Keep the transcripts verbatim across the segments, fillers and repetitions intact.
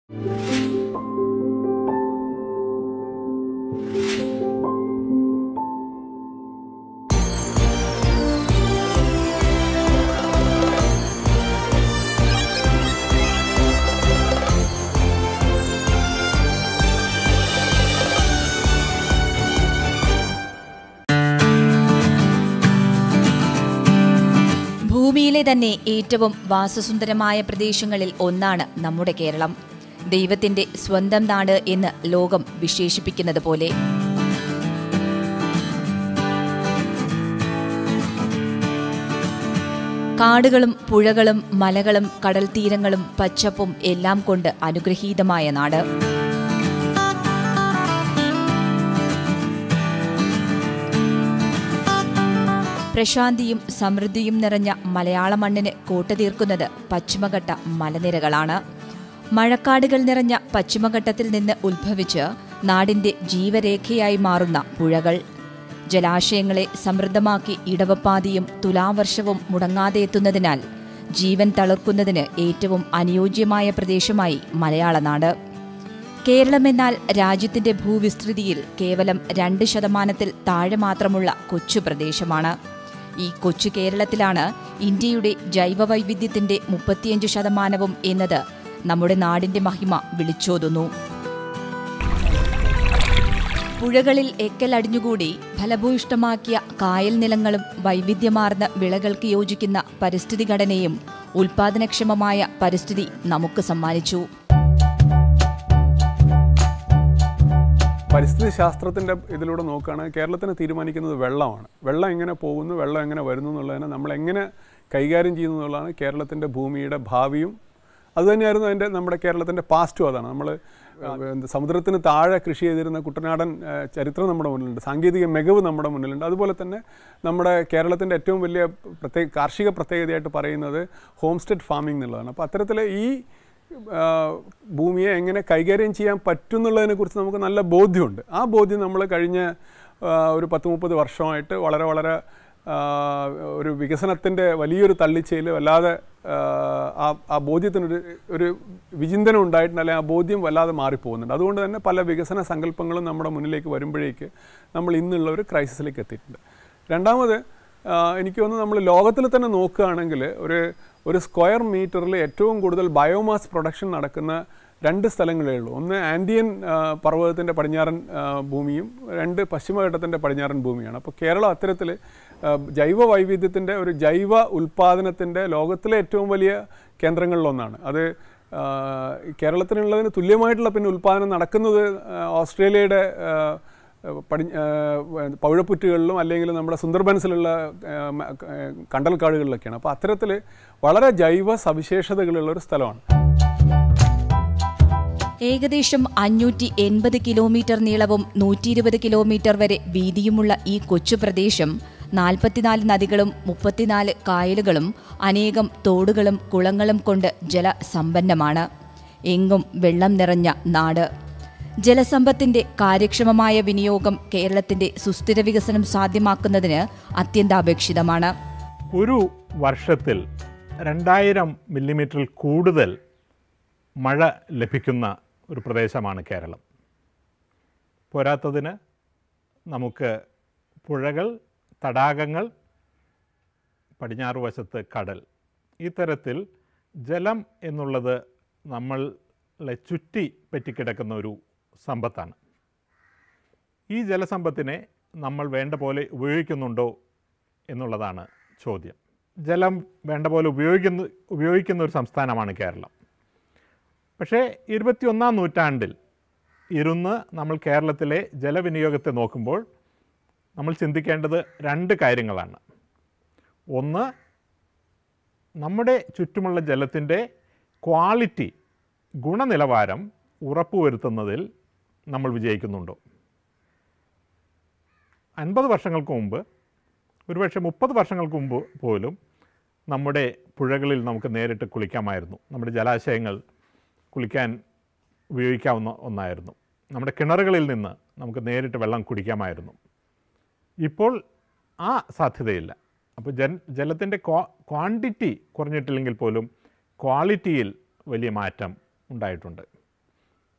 ഭൂമിയിലെ തന്നെ ഏറ്റവും വാസസുന്ദരമായ പ്രദേശങ്ങളിൽ ഒന്നാണ് നമ്മുടെ കേരളം. ദൈവത്തിന്റെ സ്വന്തം നാട് എന്ന് ലോകം വിശേഷിപ്പിക്കുന്നത് പോലെ. കാടുകളും പുഴകളും മലകളും കടൽത്തീരങ്ങളും പച്ചപ്പും എല്ലാം കൊണ്ട് അനുഗ്രഹീതമായ നാട്. പ്രശാന്തിയും സമൃദ്ധിയും നിറഞ്ഞ മലയാള മണ്ണിന് കോട്ടുതീർക്കുന്നത് പശ്ചിമഘട്ട മലനിരകളാണ്. മഴക്കാടുകൾ നിറഞ്ഞ പശ്ചിമഘട്ടത്തിൽ നിന്ന് ഉത്ഭവിച്ച് നാടിന്റെ ജീവരേഖയായി മാറുന്ന പുഴകൾ, ജലാശയങ്ങളെ സമൃദ്ധമാക്കി ഇടവപ്പാതിയും തുലാവർഷവും മുടങ്ങാതെ എത്തുന്നതിനാൽ ജീവൻ തളർക്കുന്നതിന് ഏറ്റവും അനുയോജ്യമായ പ്രദേശമായി മലയാളനാട്. കേരളമെന്നാൽ രാജ്യത്തിന്റെ ഭൂവിസ്തൃതിയിൽ കേവലം രണ്ട് ശതമാനത്തിൽ താഴെ മാത്രമുള്ള കൊച്ചു പ്രദേശമാണ്. ഈ കൊച്ചു കേരളത്തിലാണ് ഇന്ത്യയുടെ ജൈവവൈവിധ്യത്തിന്റെ മുപ്പത്തിയഞ്ച് ശതമാനവും എന്നത് നമ്മുടെ നാടിന്റെ മഹിമ വിളിച്ചോതുന്നു. പുഴകളിൽ എക്കൽ അടിഞ്ഞുകൂടി ഫലഭൂയിഷ്ടമാക്കിയ കായൽ നിലങ്ങളും വൈവിധ്യമാർന്ന വിളകൾക്ക് യോജിക്കുന്ന പരിസ്ഥിതി ഘടനയും ഉൽപാദനക്ഷമമായ പരിസ്ഥിതി നമുക്ക് സമ്മാനിച്ചു. പരിസ്ഥിതി ശാസ്ത്രത്തിൻ്റെ ഇതിലൂടെ നോക്കുകയാണെങ്കിൽ കേരളത്തിന് തീരുമാനിക്കുന്നത് വെള്ളമാണ്. വെള്ളം എങ്ങനെ പോകുന്നു, വെള്ളം എങ്ങനെ വരുന്നു എന്നുള്ളതിനെ നമ്മൾ എങ്ങനെ കൈകാര്യം ചെയ്യുന്നു എന്നുള്ളതാണ് കേരളത്തിൻ്റെ ഭൂമിയുടെ ഭാവിയും. അതുതന്നെയായിരുന്നു അതിൻ്റെ നമ്മുടെ കേരളത്തിൻ്റെ പാസ്റ്റും. അതാണ് നമ്മൾ സമുദ്രത്തിന് താഴെ കൃഷി ചെയ്തിരുന്ന കുട്ടനാടൻ ചരിത്രം നമ്മുടെ മുന്നിലുണ്ട്, സാങ്കേതിക മികവ് നമ്മുടെ മുന്നിലുണ്ട്. അതുപോലെ തന്നെ നമ്മുടെ കേരളത്തിൻ്റെ ഏറ്റവും വലിയ പ്രത്യേക കാർഷിക പ്രത്യേകതയായിട്ട് പറയുന്നത് ഹോം സ്റ്റേ ഫാമിംഗ് എന്നുള്ളതാണ്. അപ്പോൾ അത്തരത്തിൽ ഈ ഭൂമിയെ എങ്ങനെ കൈകാര്യം ചെയ്യാൻ പറ്റുന്നുള്ളതിനെക്കുറിച്ച് നമുക്ക് നല്ല ബോധ്യമുണ്ട്. ആ ബോധ്യം നമ്മൾ കഴിഞ്ഞ ഒരു പത്ത് മുപ്പത് വർഷമായിട്ട് വളരെ വളരെ ഒരു വികസനത്തിൻ്റെ വലിയൊരു തള്ളിച്ചയിൽ വല്ലാതെ ആ ആ ബോധ്യത്തിനൊരു ഒരു വിചിന്തനം ഉണ്ടായിട്ടുണ്ട്, അല്ലെങ്കിൽ ആ ബോധ്യം വല്ലാതെ മാറിപ്പോകുന്നുണ്ട്. അതുകൊണ്ട് തന്നെ പല വികസന സങ്കല്പങ്ങളും നമ്മുടെ മുന്നിലേക്ക് വരുമ്പോഴേക്ക് നമ്മൾ ഇന്നുള്ള ഒരു ക്രൈസിസിലേക്ക് എത്തിയിട്ടുണ്ട്. രണ്ടാമത് എനിക്ക് തോന്നുന്നു നമ്മൾ ലോകത്തിൽ തന്നെ നോക്കുകയാണെങ്കിൽ ഒരു ഒരു സ്ക്വയർ മീറ്ററിൽ ഏറ്റവും കൂടുതൽ ബയോമാസ് പ്രൊഡക്ഷൻ നടക്കുന്ന രണ്ട് സ്ഥലങ്ങളേ ഉള്ളൂ. ഒന്ന് ആൻഡിയൻ പർവ്വതത്തിൻ്റെ പടിഞ്ഞാറൻ ഭൂമിയും രണ്ട് പശ്ചിമഘട്ടത്തിൻ്റെ പടിഞ്ഞാറൻ ഭൂമിയാണ്. അപ്പോൾ കേരളം അത്തരത്തിൽ ജൈവ വൈവിധ്യത്തിൻ്റെ ഒരു ജൈവ ഉൽപ്പാദനത്തിൻ്റെ ലോകത്തിലെ ഏറ്റവും വലിയ കേന്ദ്രങ്ങളിലൊന്നാണ്. അത് കേരളത്തിനുള്ളതിന് തുല്യമായിട്ടുള്ള പിന്നെ ഉൽപ്പാദനം നടക്കുന്നത് ഓസ്ട്രേലിയയുടെ പടി പവിഴപ്പുറ്റുകളിലും അല്ലെങ്കിൽ നമ്മുടെ സുന്ദർബൻസിലുള്ള കണ്ടൽക്കാടുകളിലൊക്കെയാണ്. അപ്പോൾ അത്തരത്തിൽ വളരെ ജൈവ സവിശേഷതകളുള്ള ഒരു സ്ഥലമാണ്. ഏകദേശം അഞ്ഞൂറ്റി എൺപത് കിലോമീറ്റർ നീളവും നൂറ്റി ഇരുപത് കിലോമീറ്റർ വരെ വീതിയുമുള്ള ഈ കൊച്ചു പ്രദേശം നാൽപ്പത്തിനാല് നദികളും മുപ്പത്തിനാല് കായലുകളും അനേകം തോടുകളും കുളങ്ങളും കൊണ്ട് ജലസമ്പന്നമാണ്. എങ്ങും വെള്ളം നിറഞ്ഞ നാട്. ജലസമ്പത്തിന്റെ കാര്യക്ഷമമായ വിനിയോഗം കേരളത്തിന്റെ സുസ്ഥിര വികസനം സാധ്യമാക്കുന്നതിന് അത്യന്താപേക്ഷിതമാണ്. ഒരു വർഷത്തിൽ രണ്ടായിരം മില്ലിമീറ്ററിൽ കൂടുതൽ മഴ ലഭിക്കുന്ന ഒരു പ്രദേശമാണ് കേരളം. പോരാത്തതിന് നമുക്ക് പുഴകൾ, തടാകങ്ങൾ, പടിഞ്ഞാറ് വശത്ത് കടൽ, ഈ തരത്തിൽ ജലം എന്നുള്ളത് നമ്മളെ ചുറ്റി പറ്റിക്കിടക്കുന്ന ഒരു സമ്പത്താണ്. ഈ ജലസമ്പത്തിനെ നമ്മൾ വേണ്ട പോലെ ഉപയോഗിക്കുന്നുണ്ടോ എന്നുള്ളതാണ് ചോദ്യം. ജലം വേണ്ട പോലെ ഉപയോഗിക്കുന്ന ഉപയോഗിക്കുന്ന ഒരു സംസ്ഥാനമാണ് കേരളം. പക്ഷേ ഇരുപത്തിയൊന്നാം നൂറ്റാണ്ടിൽ ഇരുന്ന് നമ്മൾ കേരളത്തിലെ ജലവിനിയോഗത്തെ നോക്കുമ്പോൾ നമ്മൾ ചിന്തിക്കേണ്ടത് രണ്ട് കാര്യങ്ങളാണ്. ഒന്ന്, നമ്മുടെ ചുറ്റുമുള്ള ജലത്തിൻ്റെ ക്വാളിറ്റി, ഗുണനിലവാരം ഉറപ്പുവരുത്തുന്നതിൽ നമ്മൾ വിജയിക്കുന്നുണ്ടോ? അൻപത് വർഷങ്ങൾക്ക് മുമ്പ്, ഒരുപക്ഷെ മുപ്പത് വർഷങ്ങൾക്ക് മുമ്പ് പോലും നമ്മുടെ പുഴകളിൽ നമുക്ക് നേരിട്ട് കുളിക്കാമായിരുന്നു. നമ്മുടെ ജലാശയങ്ങൾ കുളിക്കാൻ ഉപയോഗിക്കാവുന്ന ഒന്നായിരുന്നു. നമ്മുടെ കിണറുകളിൽ നിന്ന് നമുക്ക് നേരിട്ട് വെള്ളം കുടിക്കാമായിരുന്നു. ഇപ്പോൾ ആ സാധ്യതയില്ല. അപ്പോൾ ജൻ ജലത്തിൻ്റെ ക്വാ ക്വാണ്ടിറ്റി കുറഞ്ഞിട്ടില്ലെങ്കിൽ പോലും ക്വാളിറ്റിയിൽ വലിയ മാറ്റം ഉണ്ടായിട്ടുണ്ട്.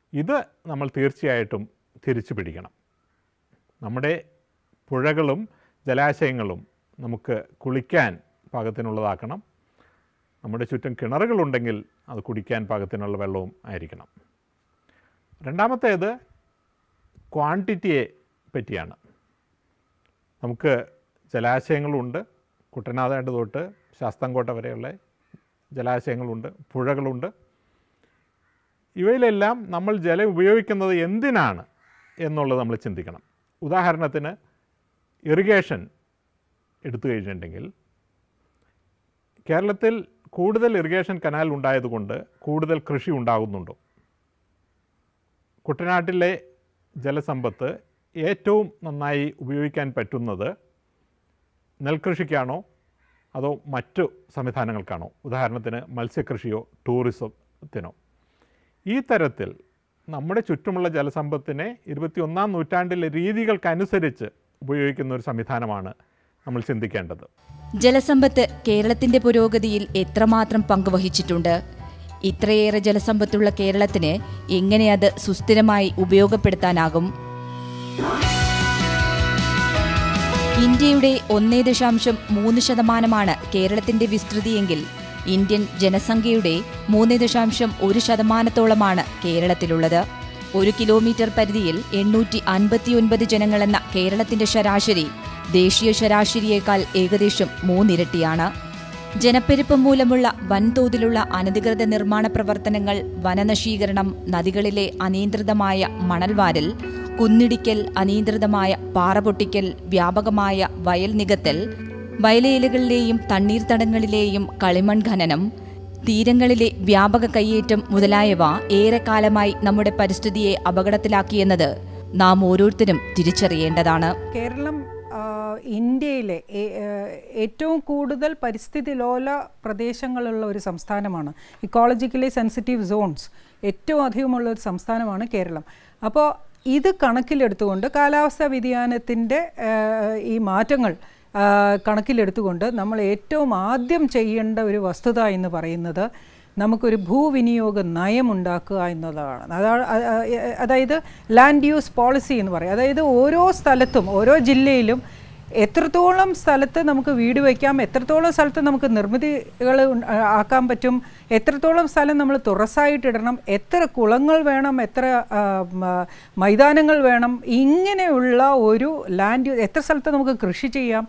ഇത് നമ്മൾ തീർച്ചയായിട്ടും തിരിച്ചു പിടിക്കണം. നമ്മുടെ പുഴകളും ജലാശയങ്ങളും നമുക്ക് കുളിക്കാൻ പാകത്തിനുള്ളതാക്കണം. നമ്മുടെ ചുറ്റും കിണറുകളുണ്ടെങ്കിൽ അത് കുടിക്കാൻ പാകത്തിനുള്ള വെള്ളവും ആയിരിക്കണം. രണ്ടാമത്തേത് ക്വാണ്ടിറ്റിയെ പറ്റിയാണ്. നമുക്ക് ജലാശയങ്ങളുണ്ട്, കുട്ടനാട് തൊട്ട് ശാസ്താംകോട്ട വരെയുള്ള ജലാശയങ്ങളുണ്ട്, പുഴകളുണ്ട്. ഇവയിലെല്ലാം നമ്മൾ ജലം ഉപയോഗിക്കുന്നത് എന്തിനാണ് എന്നുള്ളത് നമ്മൾ ചിന്തിക്കണം. ഉദാഹരണത്തിന് ഇറിഗേഷൻ എടുത്തു കഴിഞ്ഞിട്ടുണ്ടെങ്കിൽ കേരളത്തിൽ കൂടുതൽ ഇറിഗേഷൻ കനാൽ ഉണ്ടായതുകൊണ്ട് കൂടുതൽ കൃഷി ഉണ്ടാകുന്നുണ്ടോ? കുട്ടനാട്ടിലെ ജലസമ്പത്ത് ഏറ്റവും നന്നായി ഉപയോഗിക്കാൻ പറ്റുന്നത് നെൽകൃഷിക്കാണോ അതോ മറ്റു സംവിധാനങ്ങൾക്കാണോ? ഉദാഹരണത്തിന് മത്സ്യകൃഷിയോ ടൂറിസത്തിനോ? ഈ തരത്തിൽ നമ്മുടെ ചുറ്റുമുള്ള ജലസമ്പത്തിനെ ഇരുപത്തിയൊന്നാം നൂറ്റാണ്ടിലെ രീതികൾക്കനുസരിച്ച് ഉപയോഗിക്കുന്ന ഒരു സംവിധാനമാണ് നമ്മൾ ചിന്തിക്കേണ്ടത്. ജലസമ്പത്ത് കേരളത്തിന്റെ പുരോഗതിയിൽ എത്രമാത്രം പങ്കുവഹിച്ചിട്ടുണ്ട്? ഇത്രയേറെ ജലസമ്പത്തുള്ള കേരളത്തിന് എങ്ങനെ അത് സുസ്ഥിരമായി ഉപയോഗപ്പെടുത്താനാകും? ഇന്ത്യയുടെ ഒന്നേ ദശാംശം മൂന്ന് ശതമാനമാണ് കേരളത്തിന്റെ വിസ്തൃതിയെങ്കിൽ ഇന്ത്യൻ ജനസംഖ്യയുടെ മൂന്ന് ദശാംശം ഒരു ശതമാനത്തോളമാണ് കേരളത്തിലുള്ളത്. ഒരു കിലോമീറ്റർ പരിധിയിൽ എണ്ണൂറ്റി അൻപത്തിയൊൻപത് ജനങ്ങളെന്ന കേരളത്തിന്റെ ശരാശരി ദേശീയ ശരാശരിയേക്കാൾ ഏകദേശം മൂന്നിരട്ടിയാണ്. ജനപ്പെരുപ്പം മൂലമുള്ള വൻതോതിലുള്ള അനധികൃത നിർമ്മാണ പ്രവർത്തനങ്ങൾ, വനനശീകരണം, നദികളിലെ അനിയന്ത്രിതമായ മണൽവാരൽ, കുന്നിടിക്കൽ, അനിയന്ത്രിതമായ പാറപൊട്ടിക്കൽ, വ്യാപകമായ വയൽ നികത്തൽ, വയലേലകളിലെയും തണ്ണീർത്തടങ്ങളിലെയും കളിമൺ ഖനനം, തീരങ്ങളിലെ വ്യാപക കയ്യേറ്റം മുതലായവ ഏറെക്കാലമായി നമ്മുടെ പരിസ്ഥിതിയെ അപകടത്തിലാക്കിയെന്നത് നാം ഓരോരുത്തരും തിരിച്ചറിയേണ്ടതാണ്. കേരളം ഇന്ത്യയിലെ ഏറ്റവും കൂടുതൽ പരിസ്ഥിതി ലോല പ്രദേശങ്ങളുള്ള ഒരു സംസ്ഥാനമാണ്. ഇക്കോളജിക്കലി സെൻസിറ്റീവ് സോൺസ് ഏറ്റവും അധികമുള്ള ഒരു സംസ്ഥാനമാണ് കേരളം. അപ്പോൾ ഇത് കണക്കിലെടുത്തുകൊണ്ട് കാലാവസ്ഥാ വ്യതിയാനത്തിൻ്റെ ഈ മാറ്റങ്ങൾ കണക്കിലെടുത്തുകൊണ്ട് നമ്മൾ ഏറ്റവും ആദ്യം ചെയ്യേണ്ട ഒരു വസ്തുത എന്ന് പറയുന്നത് നമുക്കൊരു ഭൂവിനിയോഗ നയം ഉണ്ടാക്കുക എന്നതാണ്. അതായത് ലാൻഡ് യൂസ് പോളിസി എന്ന് പറയും. അതായത് ഓരോ സ്ഥലത്തും ഓരോ ജില്ലയിലും എത്രത്തോളം സ്ഥലത്ത് നമുക്ക് വീട് വയ്ക്കാം, എത്രത്തോളം സ്ഥലത്ത് നമുക്ക് നിർമ്മിതികൾ ആക്കാൻ പറ്റും, എത്രത്തോളം സ്ഥലം നമ്മൾ തുറസായിട്ടിടണം, എത്ര കുളങ്ങൾ വേണം, എത്ര മൈതാനങ്ങൾ വേണം, ഇങ്ങനെയുള്ള ഒരു ലാൻഡ് എത്ര സ്ഥലത്ത് നമുക്ക് കൃഷി ചെയ്യാം,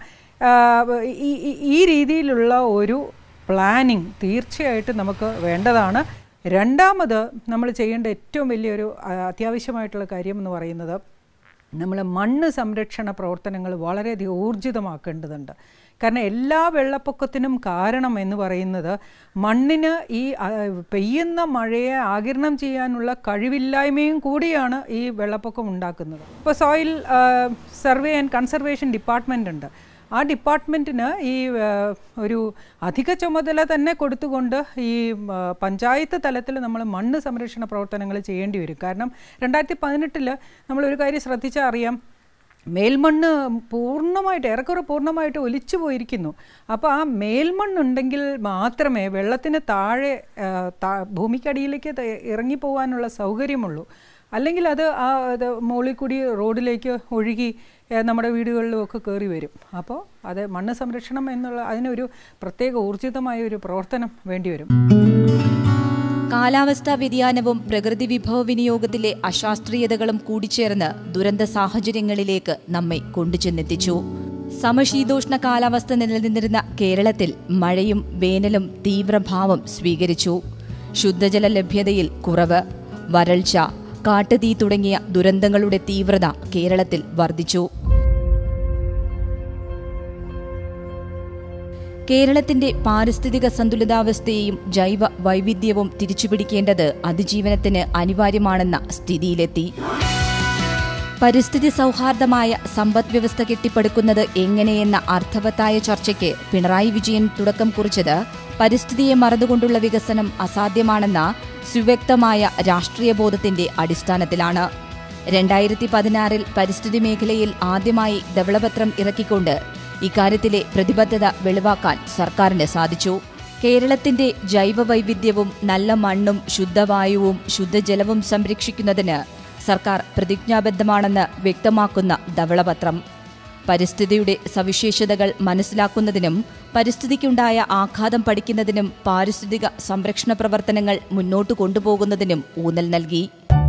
ഈ രീതിയിലുള്ള ഒരു പ്ലാനിങ് തീർച്ചയായിട്ടും നമുക്ക് വേണ്ടതാണ്. രണ്ടാമത് നമ്മൾ ചെയ്യേണ്ട ഏറ്റവും വലിയൊരു അത്യാവശ്യമായിട്ടുള്ള കാര്യം എന്ന് പറയുന്നത് നമ്മൾ മണ്ണ് സംരക്ഷണ പ്രവർത്തനങ്ങൾ വളരെയധികം ഊർജിതമാക്കേണ്ടതുണ്ട്. കാരണം എല്ലാ വെള്ളപ്പൊക്കത്തിനും കാരണം എന്ന് പറയുന്നത് മണ്ണിന് ഈ പെയ്യുന്ന മഴയെ ആഗിരണം ചെയ്യാനുള്ള കഴിവില്ലായ്മയും കൂടിയാണ് ഈ വെള്ളപ്പൊക്കം ഉണ്ടാക്കുന്നത്. ഇപ്പോൾ soil survey and conservation department ഉണ്ട്. ആ ഡിപ്പാർട്ട്മെൻറ്റിന് ഈ ഒരു അധിക ചുമതല തന്നെ കൊടുത്തുകൊണ്ട് ഈ പഞ്ചായത്ത് തലത്തിൽ നമ്മൾ മണ്ണ് സംരക്ഷണ പ്രവർത്തനങ്ങൾ ചെയ്യേണ്ടി വരും. കാരണം രണ്ടായിരത്തി പതിനെട്ടിൽ നമ്മളൊരു കാര്യം ശ്രദ്ധിച്ചാൽ അറിയാം, മേൽമണ്ണ് പൂർണ്ണമായിട്ട് ഏറെക്കുറെ പൂർണ്ണമായിട്ട് ഒലിച്ചു പോയിരിക്കുന്നു. അപ്പോൾ ആ മേൽമണ്ണുണ്ടെങ്കിൽ മാത്രമേ വെള്ളത്തിന് താഴെ ഭൂമിക്കടിയിലേക്ക് ഇറങ്ങിപ്പോകാനുള്ള സൗകര്യമുള്ളൂ. അല്ലെങ്കിൽ അത് ആ മുകളിൽ കൂടി റോഡിലേക്ക് ഒഴുകി നമ്മുടെ വീടുകളിലുമൊക്കെ കയറി വരും. അപ്പോൾ അത് മണ്ണ് സംരക്ഷണം എന്നുള്ള അതിനൊരു പ്രത്യേക ഊർജിതമായ ഒരു പ്രവർത്തനം വേണ്ടിവരും. കാലാവസ്ഥാ വ്യതിയാനവും പ്രകൃതി വിഭവ വിനിയോഗത്തിലെ അശാസ്ത്രീയതകളും കൂടിച്ചേർന്ന് ദുരന്ത സാഹചര്യങ്ങളിലേക്ക് നമ്മെ കൊണ്ടുചെന്നെത്തിച്ചു. സമശീതോഷ്ണ കാലാവസ്ഥ നിലനിന്നിരുന്ന കേരളത്തിൽ മഴയും വേനലും തീവ്രഭാവം സ്വീകരിച്ചു. ശുദ്ധജല ലഭ്യതയിൽ കുറവ്, വരൾച്ച, കാട്ടുതീ തുടങ്ങിയ ദുരന്തങ്ങളുടെ തീവ്രത കേരളത്തിൽ വർദ്ധിച്ചു. കേരളത്തിന്റെ പാരിസ്ഥിതിക സന്തുലിതാവസ്ഥയെയും ജൈവ വൈവിധ്യവും തിരിച്ചുപിടിക്കേണ്ടത് അതിജീവനത്തിന് അനിവാര്യമാണെന്ന സ്ഥിതിയിലെത്തി. പരിസ്ഥിതി സൗഹാർദ്ദമായ സമ്പദ് വ്യവസ്ഥ കെട്ടിപ്പടുക്കുന്നത് എങ്ങനെയെന്ന അർത്ഥവത്തായ ചർച്ചയ്ക്ക് പിണറായി വിജയൻ തുടക്കം കുറിച്ചത് പരിസ്ഥിതിയെ മറന്നുകൊണ്ടുള്ള വികസനം അസാധ്യമാണെന്ന സുവ്യക്തമായ രാഷ്ട്രീയ ബോധത്തിന്റെ അടിസ്ഥാനത്തിലാണ്. രണ്ടായിരത്തി പതിനാറിൽ പരിസ്ഥിതി മേഖലയിൽ ആദ്യമായി ധവളപത്രം ഇറക്കിക്കൊണ്ട് ഇക്കാര്യത്തിലെ പ്രതിബദ്ധത വെളിവാക്കാൻ സർക്കാരിന് സാധിച്ചു. കേരളത്തിന്റെ ജൈവവൈവിധ്യവും നല്ല മണ്ണും ശുദ്ധവായുവും ശുദ്ധജലവും സംരക്ഷിക്കുന്നതിന് സർക്കാർ പ്രതിജ്ഞാബദ്ധമാണെന്ന് വ്യക്തമാക്കുന്ന ധവളപത്രം. പരിസ്ഥിതിയുടെ സവിശേഷതകൾ മനസ്സിലാക്കുന്നതിനും പരിസ്ഥിതിക്കുണ്ടായ ആഘാതം പഠിക്കുന്നതിനും പാരിസ്ഥിതിക സംരക്ഷണ പ്രവർത്തനങ്ങൾ മുന്നോട്ട് കൊണ്ടുപോകുന്നതിനും ഊന്നൽ നൽകി.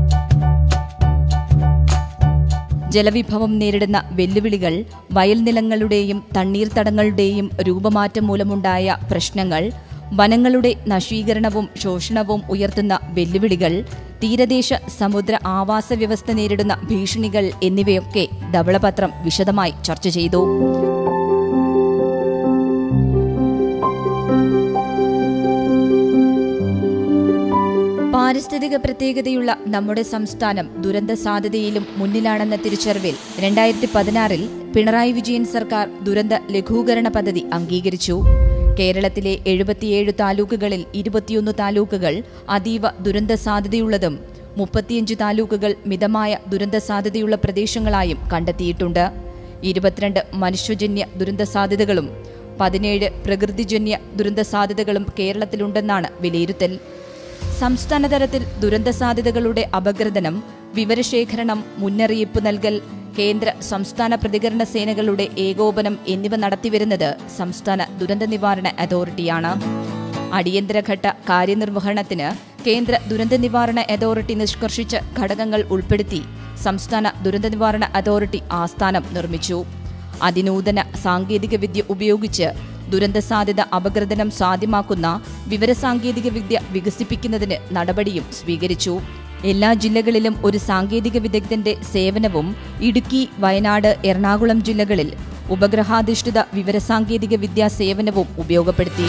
ജലവിഭവം നേരിടുന്ന വെല്ലുവിളികൾ, വയൽനിലങ്ങളുടെയും തണ്ണീർത്തടങ്ങളുടെയും രൂപമാറ്റം മൂലമുണ്ടായ പ്രശ്നങ്ങൾ, വനങ്ങളുടെ നശീകരണവും ശോഷണവും ഉയർത്തുന്ന വെല്ലുവിളികൾ, തീരദേശ സമുദ്ര ആവാസ വ്യവസ്ഥ നേരിടുന്ന ഭീഷണികൾ എന്നിവയൊക്കെ ധവളപത്രം വിശദമായി ചർച്ച ചെയ്തു. പാരിസ്ഥിതിക പ്രത്യേകതയുള്ള നമ്മുടെ സംസ്ഥാനം ദുരന്ത സാധ്യതയിലും മുന്നിലാണെന്ന തിരിച്ചറിവിൽ രണ്ടായിരത്തി പതിനാറിൽ പിണറായി വിജയൻ സർക്കാർ ദുരന്ത ലഘൂകരണ പദ്ധതി അംഗീകരിച്ചു. കേരളത്തിലെ എഴുപത്തിയേഴ് താലൂക്കുകളിൽ ഇരുപത്തിയൊന്ന് താലൂക്കുകൾ അതീവ ദുരന്ത സാധ്യതയുള്ളതും മുപ്പത്തിയഞ്ച് താലൂക്കുകൾ മിതമായ ദുരന്ത സാധ്യതയുള്ള പ്രദേശങ്ങളായും കണ്ടെത്തിയിട്ടുണ്ട്. ഇരുപത്തിരണ്ട് മനുഷ്യജന്യ ദുരന്ത സാധ്യതകളും പതിനേഴ് പ്രകൃതിജന്യ ദുരന്ത സാധ്യതകളും കേരളത്തിലുണ്ടെന്നാണ് വിലയിരുത്തൽ. സംസ്ഥാനതലത്തിൽ ദുരന്ത സാധ്യതകളുടെ അപഗ്രഥനം, വിവരശേഖരണം, മുന്നറിയിപ്പ് നൽകൽ, കേന്ദ്ര സംസ്ഥാന പ്രതികരണ സേനകളുടെ ഏകോപനം എന്നിവ നടത്തിവരുന്നത് സംസ്ഥാന ദുരന്ത നിവാരണ അതോറിറ്റിയാണ്. അടിയന്തരഘട്ട കാര്യനിർവഹണത്തിന് കേന്ദ്ര ദുരന്ത നിവാരണ അതോറിറ്റി നിഷ്കർഷിച്ച ഘടകങ്ങൾ ഉൾപ്പെടുത്തി സംസ്ഥാന ദുരന്ത നിവാരണ അതോറിറ്റി ആസ്ഥാനം നിർമ്മിച്ചു. അതിനൂതന സാങ്കേതികവിദ്യ ഉപയോഗിച്ച് ദുരന്ത സാധ്യത അപഗ്രഥനം സാധ്യമാക്കുന്ന വിവരസാങ്കേതിക വിദ്യ വികസിപ്പിക്കുന്നതിന് നടപടിയും സ്വീകരിച്ചു. എല്ലാ ജില്ലകളിലും ഒരു സാങ്കേതിക വിദഗ്ധന്റെ സേവനവും ഇടുക്കി, വയനാട്, എറണാകുളം ജില്ലകളിൽ ഉപഗ്രഹാധിഷ്ഠിത വിവരസാങ്കേതിക വിദ്യാ സേവനവും ഉപയോഗപ്പെടുത്തി.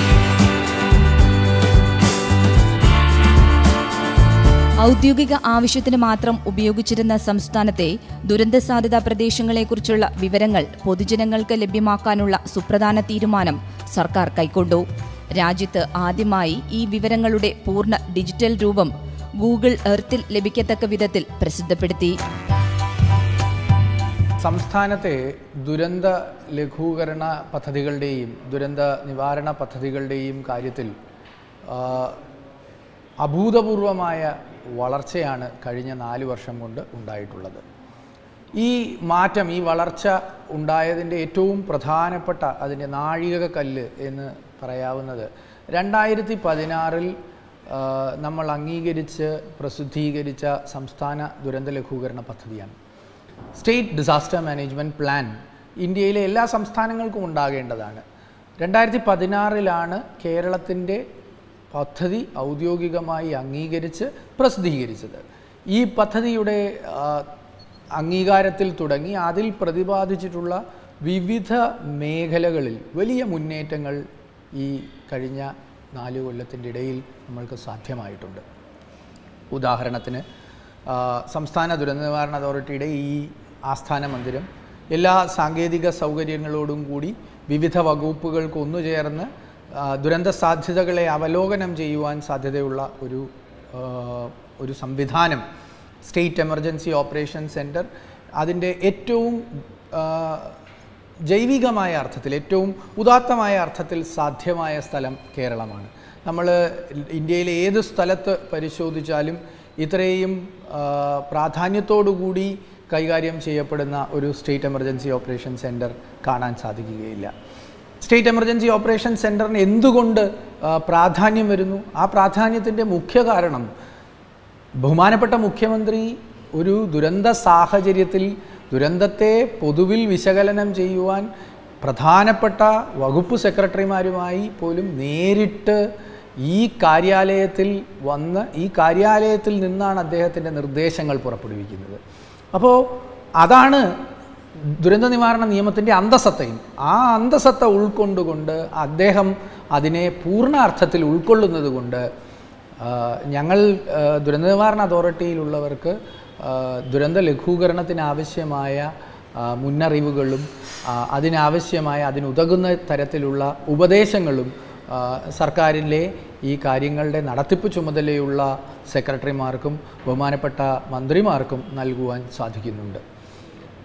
ഔദ്യോഗിക ആവശ്യത്തിന് മാത്രം ഉപയോഗിച്ചിരുന്ന സംസ്ഥാനത്തെ ദുരന്ത സാധ്യതാ പ്രദേശങ്ങളെക്കുറിച്ചുള്ള വിവരങ്ങൾ പൊതുജനങ്ങൾക്ക് ലഭ്യമാക്കാനുള്ള സുപ്രധാന തീരുമാനം സർക്കാർ കൈക്കൊണ്ടു. രാജ്യത്ത് ആദ്യമായി ഈ വിവരങ്ങളുടെ പൂർണ്ണ ഡിജിറ്റൽ രൂപം ഗൂഗിൾ എർത്തിൽ ലഭിക്കത്തക്ക വിധത്തിൽ പ്രസിദ്ധപ്പെടുത്തി. സംസ്ഥാനത്തെ ദുരന്ത ലഘൂകരണ പദ്ധതികളുടെയും ദുരന്ത നിവാരണ പദ്ധതികളുടെയും കാര്യത്തിൽ അഭൂതപൂർവമായ വളർച്ചയാണ് കഴിഞ്ഞ നാല് വർഷം കൊണ്ട് ഉണ്ടായിട്ടുള്ളത്. ഈ മാറ്റം, ഈ വളർച്ച ഉണ്ടായതിൻ്റെ ഏറ്റവും പ്രധാനപ്പെട്ട അതിൻ്റെ നാഴികക്കല്ല് എന്ന് പറയാവുന്നത് രണ്ടായിരത്തി പതിനാറിൽ നമ്മൾ അംഗീകരിച്ച് പ്രസിദ്ധീകരിച്ച സംസ്ഥാന ദുരന്ത ലഘൂകരണ പദ്ധതിയാണ്. സ്റ്റേറ്റ് ഡിസാസ്റ്റർ മാനേജ്മെൻറ്റ് പ്ലാൻ ഇന്ത്യയിലെ എല്ലാ സംസ്ഥാനങ്ങൾക്കും ഉണ്ടാകേണ്ടതാണ്. രണ്ടായിരത്തി പതിനാറിലാണ് കേരളത്തിൻ്റെ പദ്ധതി ഔദ്യോഗികമായി അംഗീകരിച്ച് പ്രസിദ്ധീകരിച്ചത്. ഈ പദ്ധതിയുടെ അംഗീകാരത്തിൽ തുടങ്ങി അതിൽ പ്രതിപാദിച്ചിട്ടുള്ള വിവിധ മേഖലകളിൽ വലിയ മുന്നേറ്റങ്ങൾ ഈ കഴിഞ്ഞ നാല് കൊല്ലത്തിൻ്റെ ഇടയിൽ നമ്മൾക്ക് സാധ്യമായിട്ടുണ്ട്. ഉദാഹരണത്തിന് സംസ്ഥാന ദുരന്ത നിവാരണ അതോറിറ്റിയുടെ ഈ ആസ്ഥാന മന്ദിരം എല്ലാ സാങ്കേതിക സൗകര്യങ്ങളോടും കൂടി വിവിധ വകുപ്പുകൾക്ക് ഒന്നുചേർന്ന് ദുരന്ത സാധ്യതകളെ അവലോകനം ചെയ്യുവാൻ സാധ്യതയുള്ള ഒരു ഒരു സംവിധാനം, സ്റ്റേറ്റ് എമർജൻസി ഓപ്പറേഷൻ സെൻറ്റർ, അതിൻ്റെ ഏറ്റവും ജൈവികമായ അർത്ഥത്തിൽ, ഏറ്റവും ഉദാത്തമായ അർത്ഥത്തിൽ സാധ്യമായ സ്ഥലം കേരളമാണ്. നമ്മൾ ഇന്ത്യയിലെ ഏത് സ്ഥലത്ത് പരിശോധിച്ചാലും ഇത്രയും പ്രാധാന്യത്തോടുകൂടി കൈകാര്യം ചെയ്യപ്പെടുന്ന ഒരു സ്റ്റേറ്റ് എമർജൻസി ഓപ്പറേഷൻ സെൻറ്റർ കാണാൻ സാധിക്കുകയില്ല. സ്റ്റേറ്റ് എമർജൻസി ഓപ്പറേഷൻ സെൻറ്ററിന് എന്തുകൊണ്ട് പ്രാധാന്യം വരുന്നു? ആ പ്രാധാന്യത്തിൻ്റെ മുഖ്യ കാരണം ബഹുമാനപ്പെട്ട മുഖ്യമന്ത്രി ഒരു ദുരന്ത സാഹചര്യത്തിൽ ദുരന്തത്തെ പൊതുവിൽ വിശകലനം ചെയ്യുവാൻ പ്രധാനപ്പെട്ട വകുപ്പ് സെക്രട്ടറിമാരുമായി പോലും നേരിട്ട് ഈ കാര്യാലയത്തിൽ വന്ന് ഈ കാര്യാലയത്തിൽ നിന്നാണ് അദ്ദേഹത്തിൻ്റെ നിർദ്ദേശങ്ങൾ പുറപ്പെടുവിക്കുന്നത്. അപ്പോൾ അതാണ് ദുരന്ത നിവാരണ നിയമത്തിൻ്റെ അന്തസത്തയും. ആ അന്തസത്ത ഉൾക്കൊണ്ടുകൊണ്ട് അദ്ദേഹം അതിനെ പൂർണ്ണ അർത്ഥത്തിൽ ഉൾക്കൊള്ളുന്നത് കൊണ്ട് ഞങ്ങൾ ദുരന്ത നിവാരണ അതോറിറ്റിയിലുള്ളവർക്ക് ദുരന്ത ലഘൂകരണത്തിനാവശ്യമായ മുന്നറിവുകളും അതിനാവശ്യമായ അതിനുതകുന്ന തരത്തിലുള്ള ഉപദേശങ്ങളും സർക്കാരിലെ ഈ കാര്യങ്ങളുടെ നടത്തിപ്പ് ചുമതലയുള്ള സെക്രട്ടറിമാർക്കും ബഹുമാനപ്പെട്ട മന്ത്രിമാർക്കും നൽകുവാൻ സാധിക്കുന്നുണ്ട്.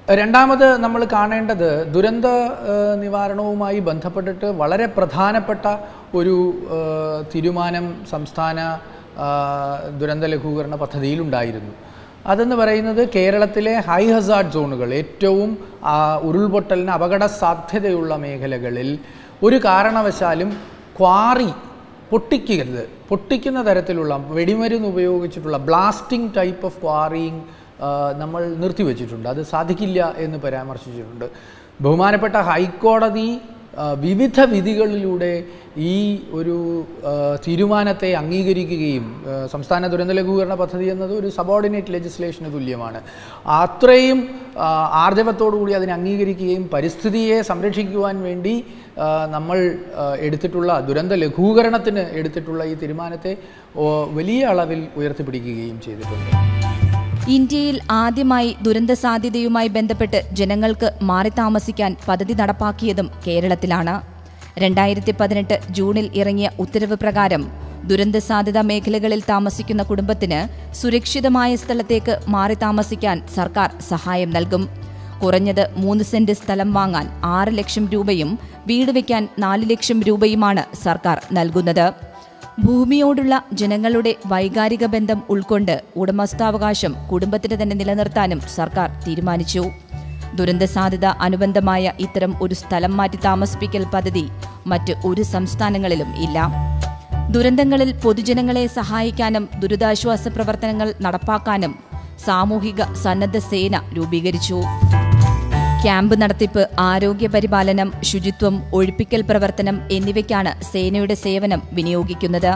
രണ്ടാമത് നമ്മൾ കാണേണ്ടത് ദുരന്ത നിവാരണവുമായി ബന്ധപ്പെട്ടിട്ട് വളരെ പ്രധാനപ്പെട്ട ഒരു തീരുമാനം സംസ്ഥാന ദുരന്ത ലഘൂകരണ പദ്ധതിയിലുണ്ടായിരുന്നു. അതെന്ന് പറയുന്നത് കേരളത്തിലെ ഹൈ ഹസാർഡ് സോണുകൾ, ഏറ്റവും ഉരുൾപൊട്ടലിന് അപകട സാധ്യതയുള്ള മേഖലകളിൽ ഒരു കാരണവശാലും ക്വാറി പൊട്ടിക്കരുത്, പൊട്ടിക്കുന്ന തരത്തിലുള്ള വെടിമരുന്ന് ഉപയോഗിച്ചിട്ടുള്ള ബ്ലാസ്റ്റിംഗ് ടൈപ്പ് ഓഫ് ക്വാറിയിങ് നമ്മൾ നിർത്തിവെച്ചിട്ടുണ്ട്. അത് സാധിക്കില്ല എന്ന് പരാമർശിച്ചിട്ടുണ്ട്. ബഹുമാനപ്പെട്ട ഹൈക്കോടതി വിവിധ വിധികളിലൂടെ ഈ ഒരു തീരുമാനത്തെ അംഗീകരിക്കുകയും സംസ്ഥാന ദുരന്ത ലഘൂകരണ പദ്ധതി എന്നത് ഒരു സബോർഡിനേറ്റ് ലെജിസ്ലേഷന് തുല്യമാണ്, അത്രയും ആർജവത്തോടുകൂടി അതിനെ അംഗീകരിക്കുകയും പരിസ്ഥിതിയെ സംരക്ഷിക്കുവാൻ വേണ്ടി നമ്മൾ എടുത്തിട്ടുള്ള ദുരന്ത ലഘൂകരണത്തിന് എടുത്തിട്ടുള്ള ഈ തീരുമാനത്തെ വലിയ അളവിൽ ഉയർത്തിപ്പിടിക്കുകയും ചെയ്തിട്ടുണ്ട്. ഇന്ത്യയിൽ ആദ്യമായി ദുരന്ത സാധ്യതയുമായി ബന്ധപ്പെട്ട് ജനങ്ങൾക്ക് മാറി താമസിക്കാൻ പദ്ധതി നടപ്പാക്കിയതും കേരളത്തിലാണ്. രണ്ടായിരത്തി പതിനെട്ട് ജൂണിൽ ഇറങ്ങിയ ഉത്തരവ് പ്രകാരം ദുരന്ത സാധ്യതാ മേഖലകളിൽ താമസിക്കുന്ന കുടുംബത്തിന് സുരക്ഷിതമായ സ്ഥലത്തേക്ക് മാറി താമസിക്കാൻ സർക്കാർ സഹായം നൽകും. കുറഞ്ഞത് മൂന്ന് സെന്റ് സ്ഥലം വാങ്ങാൻ ആറ് ലക്ഷം രൂപയും വീട് വയ്ക്കാൻ നാല് ലക്ഷം രൂപയുമാണ് സർക്കാർ നൽകുന്നത്. ഭൂമിയോടുള്ള ജനങ്ങളുടെ വൈകാരിക ബന്ധം ഉൾക്കൊണ്ട് ഉടമസ്ഥാവകാശം കുടുംബത്തിന് തന്നെ നിലനിർത്താനും സർക്കാർ തീരുമാനിച്ചു. ദുരന്ത സാധ്യത അനുബന്ധമായ ഇത്തരം ഒരു സ്ഥലം മാറ്റി താമസിപ്പിക്കൽ പദ്ധതി മറ്റ് ഒരു സംസ്ഥാനങ്ങളിലും ഇല്ല. ദുരന്തങ്ങളിൽ പൊതുജനങ്ങളെ സഹായിക്കാനും ദുരിതാശ്വാസ പ്രവർത്തനങ്ങൾ നടപ്പാക്കാനും സാമൂഹിക സന്നദ്ധ സേന രൂപീകരിച്ചു. ക്യാമ്പ് നടത്തിപ്പ്, ആരോഗ്യ പരിപാലനം, ശുചിത്വം, ഒഴിപ്പിക്കൽ പ്രവർത്തനം എന്നിവയ്ക്കാണ് സേനയുടെ സേവനം വിനിയോഗിക്കുന്നത്.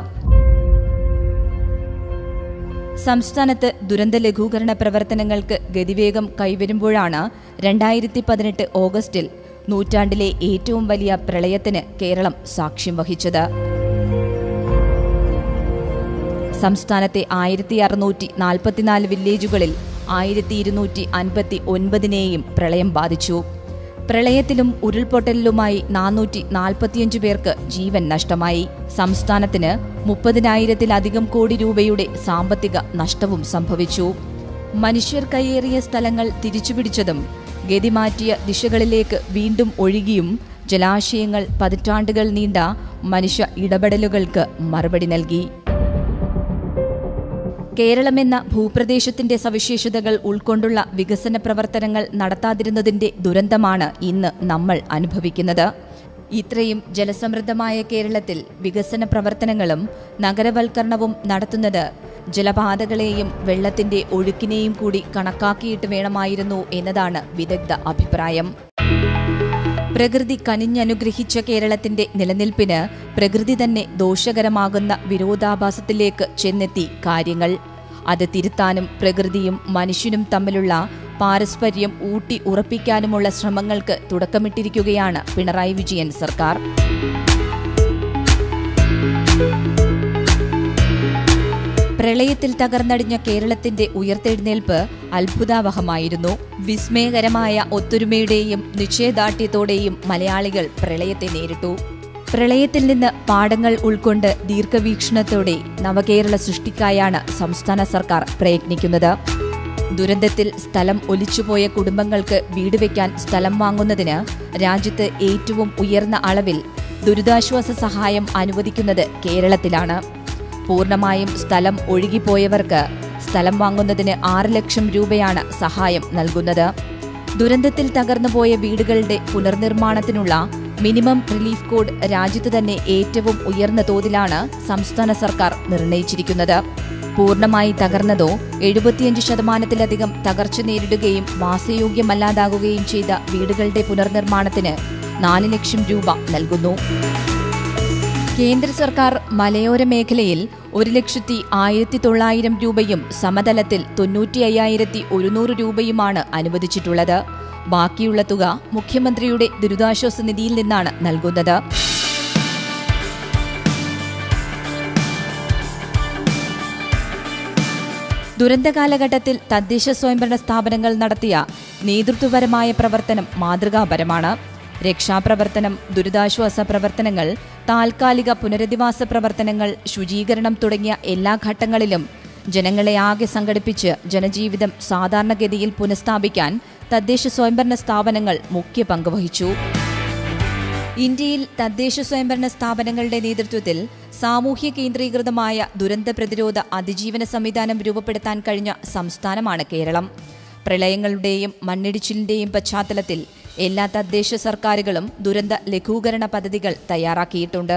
സംസ്ഥാനത്ത് ദുരന്ത ലഘൂകരണ പ്രവർത്തനങ്ങൾക്ക് ഗതിവേഗം കൈവരുമ്പോഴാണ് രണ്ടായിരത്തി പതിനെട്ട് ഓഗസ്റ്റിൽ നൂറ്റാണ്ടിലെ ഏറ്റവും വലിയ പ്രളയത്തിന് കേരളം സാക്ഷ്യം വഹിച്ചത്. സംസ്ഥാനത്തെ ആയിരത്തി അറുന്നൂറ്റി നാൽപ്പത്തിനാല് വില്ലേജുകളിൽ ആയിരത്തി ഇരുന്നൂറ്റി അൻപത്തി ഒൻപതിനെയും പ്രളയം ബാധിച്ചു. പ്രളയത്തിലും ഉരുൾപൊട്ടലിലുമായി നാനൂറ്റി നാൽപ്പത്തിയഞ്ച് പേർക്ക് ജീവൻ നഷ്ടമായി. സംസ്ഥാനത്തിന് മുപ്പതിനായിരത്തിലധികം കോടി രൂപയുടെ സാമ്പത്തിക നഷ്ടവും സംഭവിച്ചു. മനുഷ്യർ കയ്യേറിയ സ്ഥലങ്ങൾ തിരിച്ചുപിടിച്ചതും ഗതിമാറ്റിയ ദിശകളിലേക്ക് വീണ്ടും ഒഴുകിയും ജലാശയങ്ങൾ പതിറ്റാണ്ടുകൾ നീണ്ട മനുഷ്യ ഇടപെടലുകൾക്ക് മറുപടി നൽകി. കേരളമെന്ന ഭൂപ്രദേശത്തിന്റെ സവിശേഷതകൾ ഉൾക്കൊണ്ടുള്ള വികസന പ്രവർത്തനങ്ങൾ നടത്താതിരുന്നതിന്റെ ദുരന്തമാണ് ഇന്ന് നമ്മൾ അനുഭവിക്കുന്നത്. ഇത്രയും ജലസമൃദ്ധമായ കേരളത്തിൽ വികസന പ്രവർത്തനങ്ങളും നഗരവൽക്കരണവും നടത്തുന്നത് ജലപാതകളെയും വെള്ളത്തിന്റെ ഒഴുക്കിനെയും കൂടി കണക്കാക്കിയിട്ട് വേണമായിരുന്നു എന്നതാണ് വിദഗ്ധ അഭിപ്രായം. പ്രകൃതി കനിഞ്ഞനുഗ്രഹിച്ച കേരളത്തിന്റെ നിലനിൽപ്പിന് പ്രകൃതി തന്നെ ദോഷകരമാകുന്ന വിരോധാഭാസത്തിലേക്ക് ചെന്നെത്തി കാര്യങ്ങൾ. അത് തിരുത്താനും പ്രകൃതിയും മനുഷ്യനും തമ്മിലുള്ള പാരസ്പര്യം ഊട്ടി ഉറപ്പിക്കാനുമുള്ള ശ്രമങ്ങൾക്ക് തുടക്കമിട്ടിരിക്കുകയാണ് പിണറായി വിജയൻ സർക്കാർ. പ്രളയത്തിൽ തകർന്നടിഞ്ഞ കേരളത്തിന്റെ ഉയർത്തെഴുന്നേൽപ്പ് അത്ഭുതാവഹമായിരുന്നു. വിസ്മയകരമായ ഒത്തൊരുമയുടെയും നിശ്ചയദാർഢ്യത്തോടെയും മലയാളികൾ പ്രളയത്തെ നേരിട്ടു. പ്രളയത്തിൽ നിന്ന് പാഠങ്ങൾ ഉൾക്കൊണ്ട് ദീർഘവീക്ഷണത്തോടെ നവകേരള സൃഷ്ടിക്കായാണ് സംസ്ഥാന സർക്കാർ പ്രയത്നിക്കുന്നത്. ദുരന്തത്തിൽ സ്ഥലം ഒലിച്ചുപോയ കുടുംബങ്ങൾക്ക് വീട് വയ്ക്കാൻ സ്ഥലം വാങ്ങുന്നതിന് രാജ്യത്ത് ഏറ്റവും ഉയർന്ന അളവിൽ ദുരിതാശ്വാസ സഹായം അനുവദിക്കുന്നത് കേരളത്തിലാണ്. പൂർണ്ണമായും സ്ഥലം ഒഴുകിപ്പോയവർക്ക് സ്ഥലം വാങ്ങുന്നതിന് ആറ് ലക്ഷം രൂപയാണ് സഹായം നൽകുന്നത്. ദുരന്തത്തിൽ തകർന്നുപോയ വീടുകളുടെ പുനർനിർമ്മാണത്തിനുള്ള മിനിമം റിലീഫ് കോഡ് രാജ്യത്ത് തന്നെ ഏറ്റവും ഉയർന്ന തോതിലാണ് സംസ്ഥാന സർക്കാർ നിർണയിച്ചിരിക്കുന്നത്. പൂർണ്ണമായി തകർന്നതോ എഴുപത്തിയഞ്ച് ശതമാനത്തിലധികം തകർച്ച നേരിടുകയും വാസയോഗ്യമല്ലാതാകുകയും ചെയ്ത വീടുകളുടെ പുനർനിർമ്മാണത്തിന് നാല് ലക്ഷം രൂപ നൽകുന്നു. കേന്ദ്ര സർക്കാർ മലയോര മേഖലയിൽ ഒരു ലക്ഷത്തി ആയിരത്തി തൊള്ളായിരം രൂപയും സമതലത്തിൽ തൊണ്ണൂറ്റി അയ്യായിരത്തി ഒരുന്നൂറ് രൂപയുമാണ് അനുവദിച്ചിട്ടുള്ളത്. ബാക്കിയുള്ള തുക മുഖ്യമന്ത്രിയുടെ ദുരിതാശ്വാസ നിധിയിൽ നിന്നാണ് നൽകുന്നത്. ദുരന്ത കാലഘട്ടത്തിൽ തദ്ദേശ സ്വയംഭരണ സ്ഥാപനങ്ങൾ നടത്തിയ നേതൃത്വപരമായ പ്രവർത്തനം മാതൃകാപരമാണ്. രക്ഷാപ്രവർത്തനം, ദുരിതാശ്വാസ പ്രവർത്തനങ്ങൾ, താൽക്കാലിക പുനരധിവാസ പ്രവർത്തനങ്ങൾ, ശുചീകരണം തുടങ്ങിയ എല്ലാ ഘട്ടങ്ങളിലും ജനങ്ങളെ ആകെ സംഘടിപ്പിച്ച് ജനജീവിതം സാധാരണഗതിയിൽ പുനഃസ്ഥാപിക്കാൻ തദ്ദേശ സ്വയംഭരണ സ്ഥാപനങ്ങൾ മുഖ്യ പങ്ക് വഹിച്ചു. ഇന്ത്യയിൽ തദ്ദേശ സ്വയംഭരണ സ്ഥാപനങ്ങളുടെ നേതൃത്വത്തിൽ സാമൂഹ്യ കേന്ദ്രീകൃതമായ ദുരന്ത പ്രതിരോധ അതിജീവന സംവിധാനം രൂപപ്പെടുത്താൻ കഴിഞ്ഞ സംസ്ഥാനമാണ് കേരളം. പ്രളയങ്ങളുടെയും മണ്ണിടിച്ചിലിന്റെയും പശ്ചാത്തലത്തിൽ എല്ലാ തദ്ദേശ സർക്കാരുകളും ദുരന്ത ലഘൂകരണ പദ്ധതികൾ തയ്യാറാക്കിയിട്ടുണ്ട്.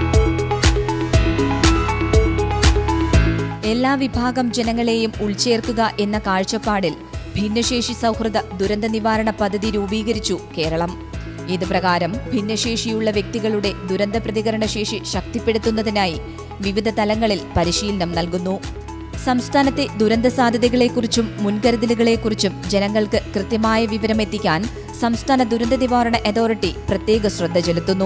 എല്ലാ വിഭാഗം ജനങ്ങളെയും ഉൾച്ചേർക്കുക എന്ന കാഴ്ചപ്പാടിൽ ഭിന്നശേഷി സൗഹൃദ ദുരന്ത നിവാരണ പദ്ധതി രൂപീകരിച്ചു കേരളം. ഇത് പ്രകാരം ഭിന്നശേഷിയുള്ള വ്യക്തികളുടെ ദുരന്ത പ്രതികരണ ശേഷി ശക്തിപ്പെടുത്തുന്നതിനായി വിവിധ തലങ്ങളിൽ പരിശീലനം നൽകുന്നു. സംസ്ഥാനത്തെ ദുരന്ത സാധ്യതകളെക്കുറിച്ചും മുൻകരുതലുകളെക്കുറിച്ചും ജനങ്ങൾക്ക് കൃത്യമായ വിവരമെത്തിക്കാൻ സംസ്ഥാന ദുരന്ത നിവാരണ അതോറിറ്റി പ്രത്യേക ശ്രദ്ധ ചെലുത്തുന്നു.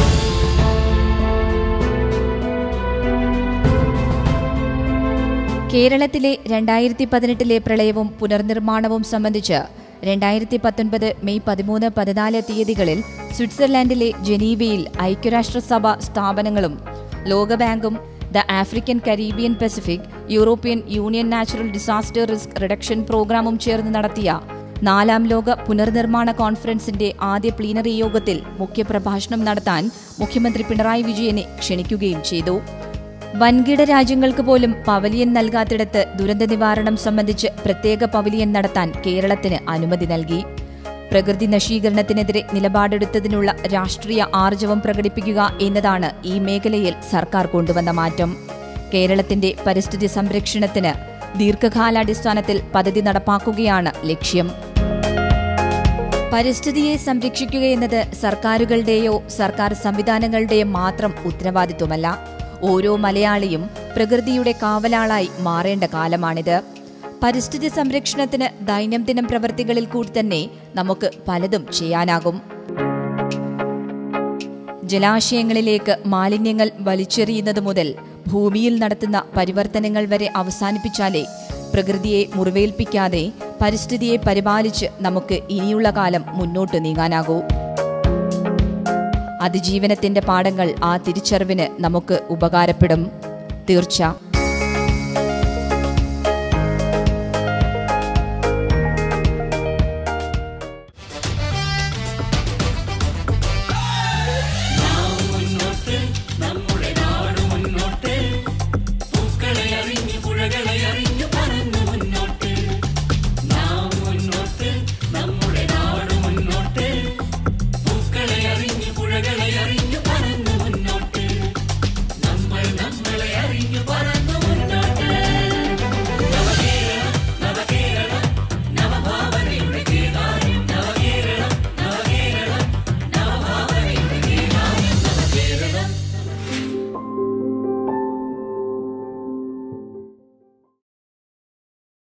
കേരളത്തിലെ രണ്ടായിരത്തി പതിനെട്ടിലെ പ്രളയവും പുനർനിർമ്മാണവും സംബന്ധിച്ച് രണ്ടായിരത്തി പത്തൊൻപത് മെയ് പതിമൂന്ന് പതിനാല് തീയതികളിൽ സ്വിറ്റ്സർലാൻഡിലെ ജനീവയിൽ ഐക്യരാഷ്ട്രസഭ സ്ഥാപനങ്ങളും ലോകബാങ്കും the African Caribbean Pacific European Union natural disaster risk reduction പ്രോഗ്രാമും ചേർന്ന് നടത്തിയ നാലാം ലോക പുനർനിർമ്മാണ കോൺഫറൻസിന്റെ ആദ്യ പ്ലീനറി യോഗത്തിൽ മുഖ്യപ്രഭാഷണം നടത്താൻ മുഖ്യമന്ത്രി പിണറായി വിജയനെ ക്ഷണിക്കുകയും ചെയ്തു. വൻകിട രാജ്യങ്ങൾക്ക് പോലും പവലിയൻ നൽകാത്തിടത്ത് ദുരന്ത നിവാരണം സംബന്ധിച്ച് പ്രത്യേക പവലിയൻ നടത്താൻ കേരളത്തിന് അനുമതി നൽകി. പ്രകൃതി നശീകരണത്തിനെതിരെ നിലപാടെടുത്തതിനുള്ള രാഷ്ട്രീയ ആർജവം പ്രകടിപ്പിക്കുക എന്നതാണ് ഈ മേഖലയിൽ സർക്കാർ കൊണ്ടുവന്ന മാറ്റം. കേരളത്തിന്റെ പരിസ്ഥിതി സംരക്ഷണത്തിന് ദീർഘകാലാടിസ്ഥാനത്തിൽ പദ്ധതി നടപ്പാക്കുകയാണ് ലക്ഷ്യം. പരിസ്ഥിതിയെ സംരക്ഷിക്കുകയെന്നത് സർക്കാരുകളുടെയോ സർക്കാർ സംവിധാനങ്ങളുടെയോ മാത്രം ഉത്തരവാദിത്വമല്ല. ഓരോ മലയാളിയും പ്രകൃതിയുടെ കാവലാളായി മാറേണ്ട കാലമാണിത്. പരിസ്ഥിതി സംരക്ഷണത്തിന് ദൈനംദിന പ്രവൃത്തികളിൽ കൂടി തന്നെ നമുക്ക് പലതും ചെയ്യാനാകും. ജലാശയങ്ങളിലേക്ക് മാലിന്യങ്ങൾ വലിച്ചെറിയുന്നത് മുതൽ ഭൂമിയിൽ നടത്തുന്ന പരിവർത്തനങ്ങൾ വരെ അവസാനിപ്പിച്ചാലേ പ്രകൃതിയെ മുറിവേൽപ്പിക്കാതെ പരിസ്ഥിതിയെ പരിപാലിച്ച് നമുക്ക് ഇനിയുള്ള കാലം മുന്നോട്ട് നീങ്ങാനാകൂ. അതിജീവനത്തിന്റെ പാഠങ്ങൾ ആ തിരിച്ചറിവിന് നമുക്ക് ഉപകാരപ്പെടും. തീർച്ച.